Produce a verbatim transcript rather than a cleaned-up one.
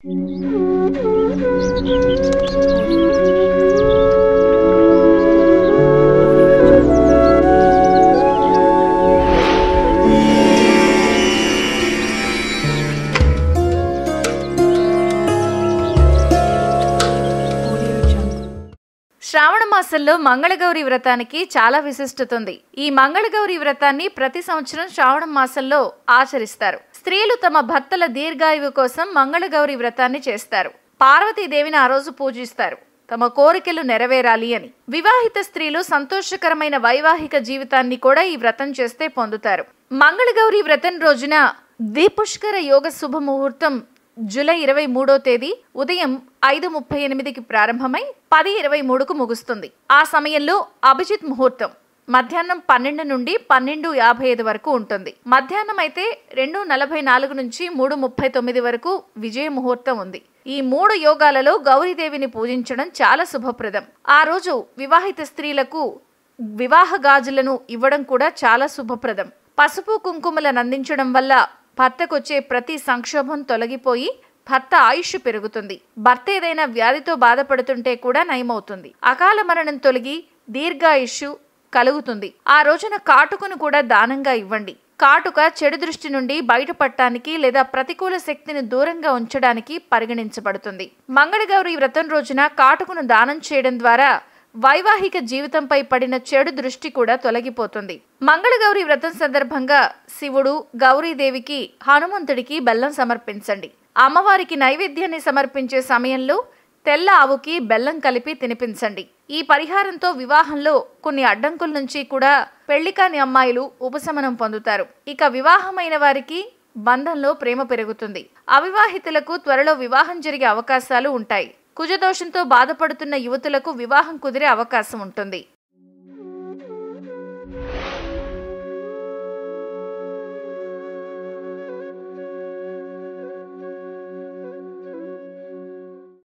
శ్రావణ మాసంలో మంగళగౌరి వ్రతానికి చాలా విశిష్టత ఉంది. ఈ మంగళగౌరి వ్రతాన్ని ప్రతి సంవత్సరం శ్రావణ మాసంలో ఆచరిస్తారు. స్త్రీలు తమ భర్తల దీర్ఘాయువు కోసం మంగళగౌరి వ్రతాన్ని చేస్తారు. పార్వతీదేవిని ఆ రోజు పూజిస్తారు, తమ కోరికలు నెరవేరాలి అని. వివాహిత స్త్రీలు సంతోషకరమైన వైవాహిక జీవితాన్ని కూడా ఈ వ్రతం చేస్తే పొందుతారు. మంగళగౌరి వ్రతం రోజున ద్విపుష్కర యోగ శుభముహూర్తం జూలై ఇరవై మూడో తేదీ ఉదయం ఐదు ముప్పై ఎనిమిదికి ప్రారంభమై పది ఇరవై మూడుకు ముగుస్తుంది. ఆ సమయంలో అభిజిత్ ముహూర్తం మధ్యాహ్నం పన్నెండు నుండి పన్నెండు యాభై ఐదు వరకు ఉంటుంది. మధ్యాహ్నం అయితే రెండు నలభై నాలుగు నుంచి మూడు ముప్పై తొమ్మిది వరకు విజయ ముహూర్తం ఉంది. ఈ మూడు యోగాలలో గౌరీదేవిని పూజించడం చాలా శుభప్రదం. ఆ రోజు వివాహిత స్త్రీలకు వివాహ గాజులను ఇవ్వడం కూడా చాలా శుభప్రదం. పసుపు కుంకుమలను అందించడం వల్ల భర్తకొచ్చే ప్రతి సంక్షోభం తొలగిపోయి భర్త ఆయుష్ పెరుగుతుంది. భర్త ఏదైనా వ్యాధితో బాధపడుతుంటే కూడా నయమవుతుంది. అకాల మరణం తొలగి దీర్ఘాయుష్ కలుగుతుంది. ఆ రోజున కాటుకను కూడా దానంగా ఇవ్వండి. కాటుక చెడు దృష్టి నుండి బయటపడటానికి లేదా ప్రతికూల శక్తిని దూరంగా ఉంచడానికి పరిగణించబడుతుంది. మంగళగౌరి వ్రతం రోజున కాటుకను దానం చేయడం ద్వారా వైవాహిక జీవితంపై పడిన చెడు దృష్టి కూడా తొలగిపోతుంది. మంగళగౌరి వ్రతం సందర్భంగా శివుడు, గౌరీదేవికి, హనుమంతుడికి బెల్లం సమర్పించండి. అమ్మవారికి నైవేద్యాన్ని సమర్పించే సమయంలో తెల్ల ఆవుకి బెల్లం కలిపి తినిపించండి. ఈ పరిహారంతో వివాహంలో కొన్ని అడ్డంకుల నుంచి కూడా పెళ్లి కాని అమ్మాయిలు ఉపశమనం పొందుతారు. ఇక వివాహమైన వారికి బంధంలో ప్రేమ పెరుగుతుంది. అవివాహితులకు త్వరలో వివాహం జరిగే అవకాశాలు ఉంటాయి. కుజదోషంతో బాధపడుతున్న యువతులకు వివాహం కుదిరే అవకాశం ఉంటుంది.